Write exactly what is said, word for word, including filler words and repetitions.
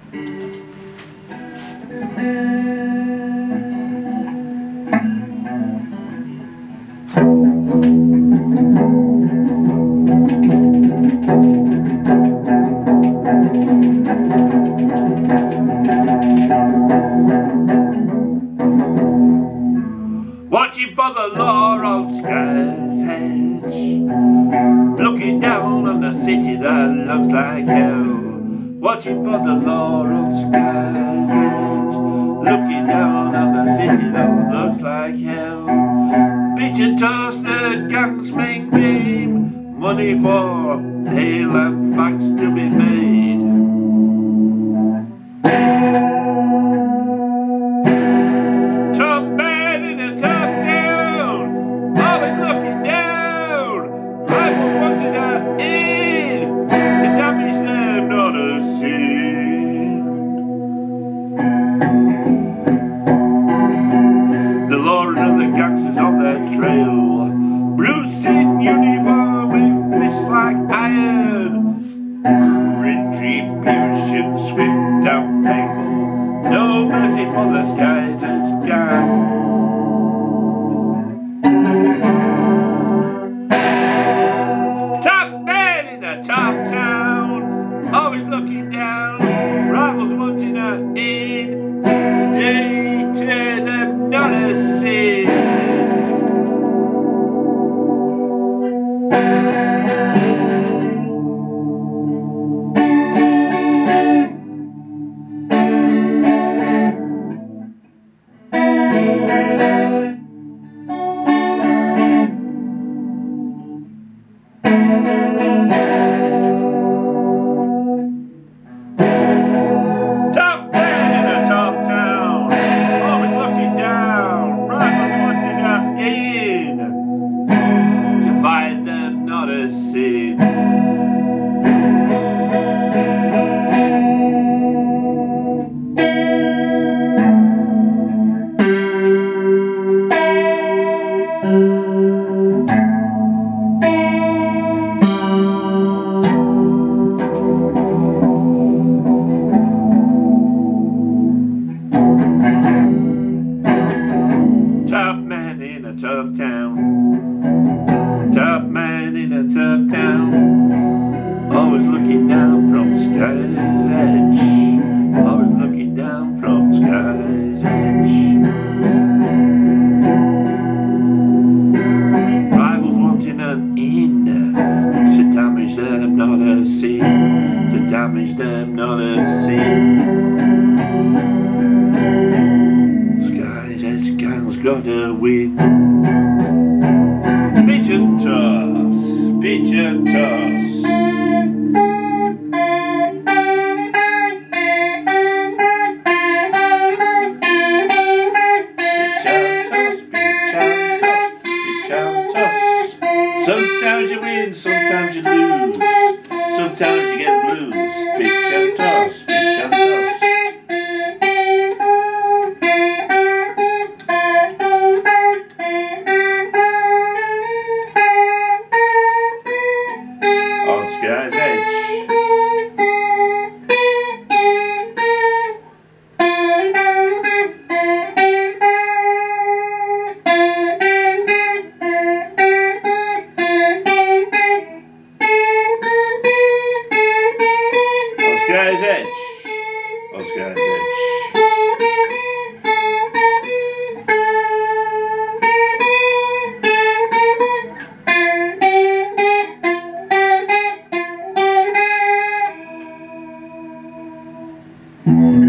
Watching for the laurel sky's hedge, looking down on the city that looks like hell. Watching for the laurel sky's edge, looking down on the city that looks like hell. Pitch and toss the gang's main game, money for ale and facts to be made. On their trail, Bruce in uniform with fists like iron, retribution swift and painful, no mercy for the sky's edge gang. Top man in a top town, always looking down, rivals wanting her in, they tear them not a sin. Top man in a top town, always looking down, rivals wanting her in, to find them not a sin. Top man in a tough town, top man in a tough town, always looking down from sky's edge, always looking down from sky's edge. Rivals wanting an in, to damage them not a sin, to damage them not a sin. Gotta win. Pitch and toss, pitch and toss. Pitch and toss, pitch and toss, pitch and toss. Sometimes you win, sometimes you lose, sometimes you get blues. Pitch and toss, pitch and toss. Sky's edge. On Sky's edge. On Sky's edge. Mm-hmm.